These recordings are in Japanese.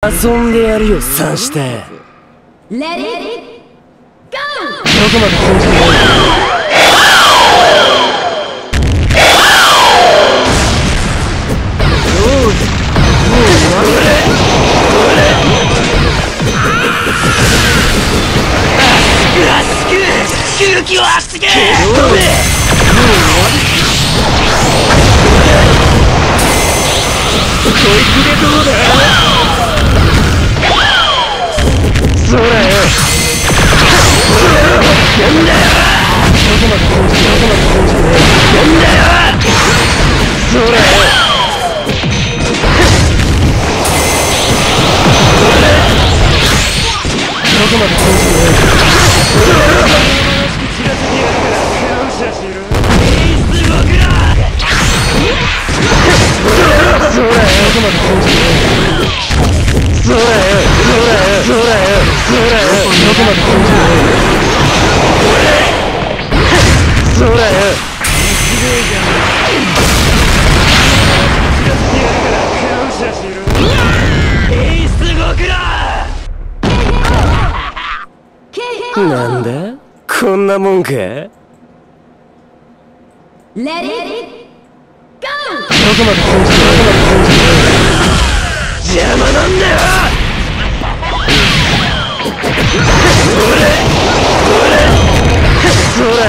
遊んでやるよ、三下。レディーゴー。どこまで本気でやる。 空気を熱げ。 こいつでどうだ。そらよ。なんだよ。どこまで本気でね。なんだよ。そらよ。どこまで本気でね。なんだ？こんなもんか？レディーゴー。どこまで本気で邪魔なんだよ。そらよ。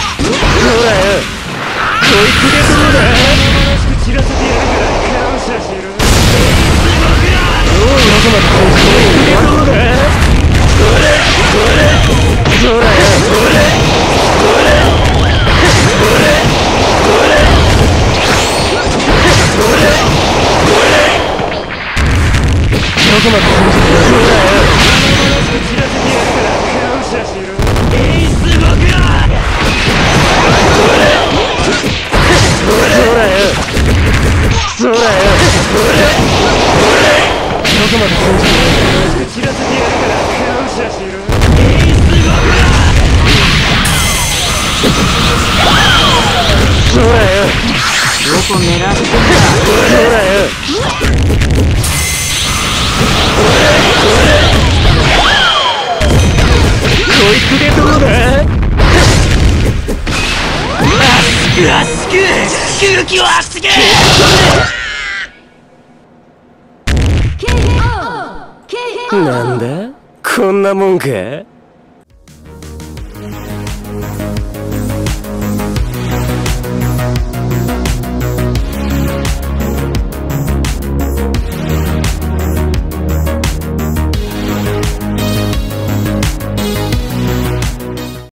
こいつでどうだ。散らせてやるから感謝しろ。どこまで本気でどうだ。そらよ。どこまで本気でやる。 どこ狙ってんだ。 こいつでどうだ。 熱く空気を熱げ。 なんだ？こんなもんか？